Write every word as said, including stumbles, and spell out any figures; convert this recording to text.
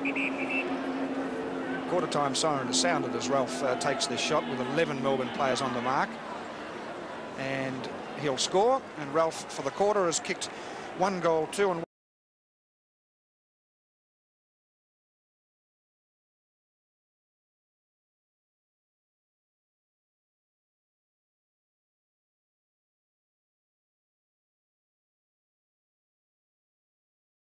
Quarter time siren is sounded as Ralph uh, takes this shot with eleven Melbourne players on the mark. And he'll score. And Ralph, for the quarter, has kicked one goal, two and